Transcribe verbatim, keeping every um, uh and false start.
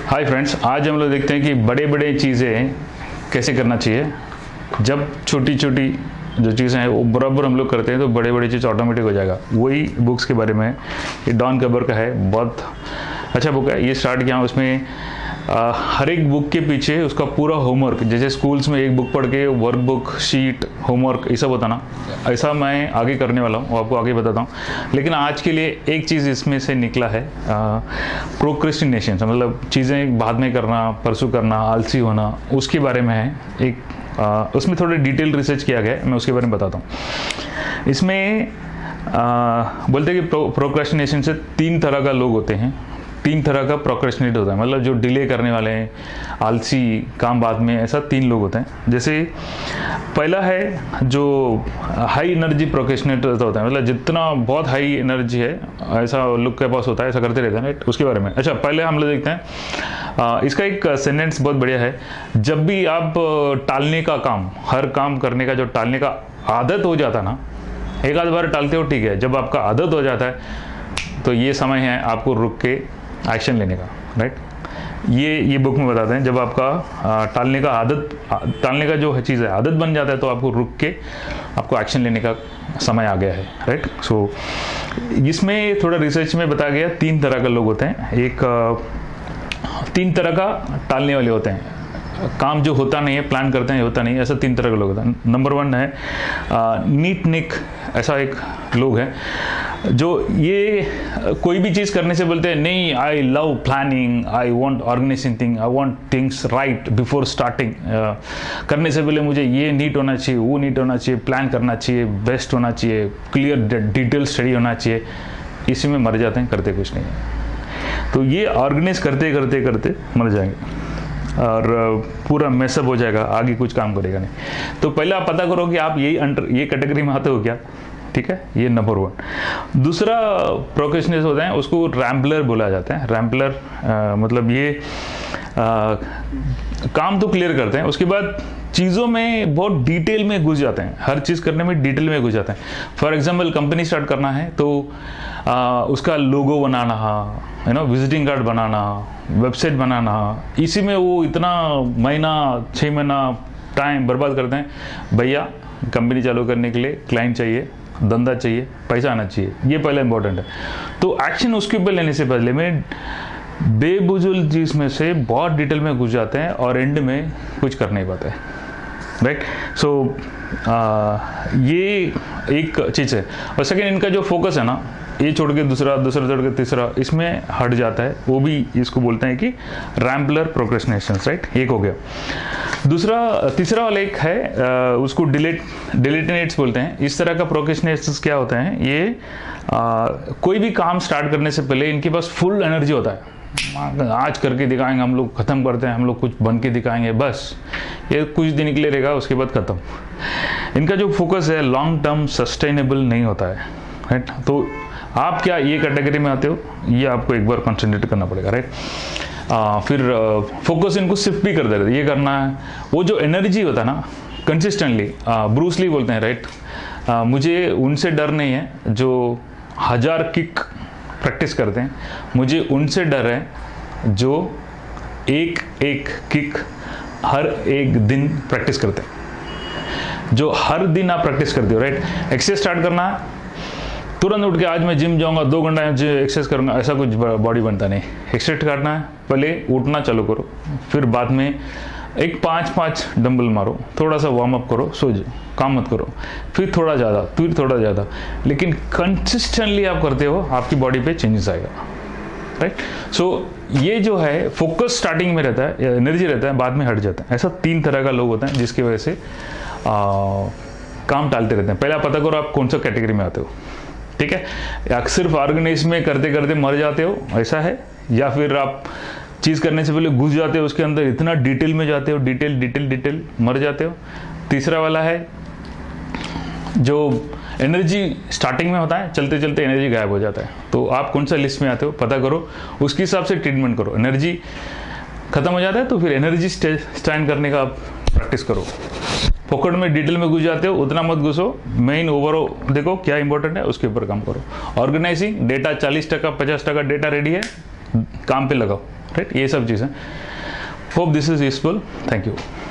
Hi friends, आज हम लोग देखते हैं कि बड़े बड़े चीज़ें कैसे करना चाहिए। जब छोटी छोटी जो चीज़ें हैं वो बराबर हम लोग करते हैं तो बड़े बड़े चीज़ ऑटोमेटिक हो जाएगा। वही बुक्स के बारे में, ये डॉन कबर का है, बहुत अच्छा बुक है। ये स्टार्ट किया उसमें आ, हर एक बुक के पीछे उसका पूरा होमवर्क, जैसे स्कूल्स में एक बुक पढ़ के वर्क बुक, शीट, होमवर्क ये सब होता ना, ऐसा मैं आगे करने वाला हूँ, आपको आगे बताता हूँ। लेकिन आज के लिए एक चीज़ इसमें से निकला है, प्रोक्रेस्टिनेशन, मतलब चीज़ें बाद में करना, परसों करना, आलसी होना, उसके बारे में है। एक आ, उसमें थोड़े डिटेल रिसर्च किया गया है, मैं उसके बारे में बताता हूँ। इसमें आ, बोलते हैं कि प्रो, प्रोक्रेस्टिनेशन से तीन तरह का लोग होते हैं, तीन तरह का प्रोक्रेस्टिनेट होता है, मतलब जो डिले करने वाले हैं, आलसी, काम बाद में, ऐसा तीन लोग होते हैं। जैसे पहला है जो हाई एनर्जी प्रोक्रेस्टिनेट होता है, मतलब जितना बहुत हाई एनर्जी है ऐसा लोग के पास होता है, ऐसा करते रहते हैं, राइट। उसके बारे में अच्छा पहले हम लोग देखते हैं। आ, इसका एक सेंटेंस बहुत बढ़िया है। जब भी आप टालने का काम, हर काम करने का जो टालने का आदत हो जाता ना, एक आध बार टालते हो ठीक है, जब आपका आदत हो जाता है तो ये समय है आपको रुक के एक्शन लेने का, राइट। ये ये बुक में बताते हैं, जब आपका टालने का आदत टालने का जो चीज़ है आदत बन जाता है तो आपको रुक के आपको एक्शन लेने का समय आ गया है, राइट। सो इसमें थोड़ा रिसर्च में बताया गया तीन तरह के लोग होते हैं। एक तीन तरह का टालने वाले होते हैं, काम जो होता नहीं है, प्लान करते हैं होता नहीं है, ऐसा तीन तरह के लोग होते हैं। नंबर वन है नीट निक, ऐसा एक लोग है जो ये कोई भी चीज़ करने से बोलते हैं नहीं, I love planning, I want organizing thing, I want things right before starting. करने से पहले मुझे ये नीट होना चाहिए, वो नीट होना चाहिए, प्लान करना चाहिए, बेस्ट होना चाहिए, क्लियर डिटेल स्टडी होना चाहिए। इसी में मर जाते हैं, करते कुछ नहीं है। तो ये ऑर्गेनाइज करते करते करते मर जाएंगे और पूरा मैसअप हो जाएगा, आगे कुछ काम करेगा नहीं। तो पहले आप पता करो कि आप यही अंडर ये कैटेगरी में आते हो क्या, ठीक है। ये नंबर वन। दूसरा प्रोक्रेस्टिनेटर होता है, उसको रैम्पलर बोला जाता है। रैम्पलर मतलब ये आ, काम तो क्लियर करते हैं, उसके बाद चीज़ों में बहुत डिटेल में घुस जाते हैं, हर चीज़ करने में डिटेल में घुस जाते हैं। फॉर एग्जांपल कंपनी स्टार्ट करना है तो आ, उसका लोगो बनाना, है ना, विजिटिंग कार्ड बनाना, वेबसाइट बनाना, इसी में वो इतना महीना छः महीना टाइम बर्बाद करते हैं। भैया कंपनी चालू करने के लिए क्लाइंट चाहिए, धंधा चाहिए, पैसा आना चाहिए, ये पहले इंपॉर्टेंट है। तो एक्शन उसके ऊपर लेने से पहले में बेबुजुल चीज में से बहुत डिटेल में घुस जाते हैं और एंड में कुछ कर नहीं पाते, राइट। सो ये एक चीज़ है। और सेकेंड, इनका जो फोकस है ना, ये छोड़ के दूसरा, दूसरा छोड़ के तीसरा, इसमें हट जाता है, वो भी इसको बोलते हैं कि रैम्पलर प्रोक्रेस्टिनेशन, राइट। एक हो गया। दूसरा तीसरा वाला एक है, आ, उसको डिलेट डिलेटिनेट्स बोलते हैं। इस तरह का प्रोक्रेस्टिनेशंस क्या होते हैं, ये आ, कोई भी काम स्टार्ट करने से पहले इनके पास फुल एनर्जी होता है, आज करके दिखाएंगे, हम लोग खत्म करते हैं, हम लोग कुछ बन के दिखाएंगे, बस ये कुछ दिन के लिए रहेगा, उसके बाद खत्म। इनका जो फोकस है लॉन्ग टर्म सस्टेनेबल नहीं होता है, राइट। तो आप क्या ये कैटेगरी में आते हो, ये आपको एक बार कंसंट्रेट करना पड़ेगा, राइट। आ, फिर फोकस इनको शिफ्ट भी करते रहते, ये करना है, वो जो एनर्जी होता है ना कंसिस्टेंटली, ब्रूस ली बोलते हैं, राइट। मुझे उनसे डर नहीं है जो हजार किक प्रैक्टिस करते हैं, मुझे उनसे डर है जो एक एक किक हर एक दिन प्रैक्टिस करते हैं। जो हर दिन आप प्रैक्टिस करते हो, राइट। एक्सरसाइज स्टार्ट करना है, तुरंत उठ के आज मैं जिम जाऊंगा, दो घंटा एक्सरसाइज करूंगा, ऐसा कुछ बॉडी बनता नहीं। एक्सरसाइज करना है, पहले उठना चालू करो, फिर बाद में एक पाँच पाँच डंबल मारो, थोड़ा सा वार्म अप करो, सो जाओ, काम मत करो, फिर थोड़ा ज़्यादा, फिर थोड़ा ज़्यादा, लेकिन कंसिस्टेंटली आप करते हो, आपकी बॉडी पे चेंजेस आएगा, राइट। सो ये जो है फोकस स्टार्टिंग में रहता है, एनर्जी रहता है, बाद में हट जाता है। ऐसा तीन तरह का लोग होते हैं जिसकी वजह से आ, काम टालते रहते हैं। पहले आप पता करो आप कौन सा कैटेगरी में आते हो, ठीक है। या सिर्फ ऑर्गेनाइज में करते करते मर जाते हो, ऐसा है, या फिर आप चीज़ करने से पहले घुस जाते हो उसके अंदर, इतना डिटेल में जाते हो, डिटेल डिटेल डिटेल मर जाते हो। तीसरा वाला है जो एनर्जी स्टार्टिंग में होता है, चलते चलते एनर्जी गायब हो जाता है। तो आप कौन सा लिस्ट में आते हो पता करो, उसके हिसाब से ट्रीटमेंट करो। एनर्जी खत्म हो जाता है तो फिर एनर्जी स्टैंड करने का आप प्रैक्टिस करो। पॉकेट में डिटेल में घुस जाते हो, उतना मत घुसो, मेन ओवरऑल देखो क्या इंपॉर्टेंट है, उसके ऊपर काम करो। ऑर्गेनाइजिंग डेटा चालीस टका पचास टका डेटा रेडी है, काम पे लगाओ, राइट, ये सब चीज़ें। Hope this is useful, thank you.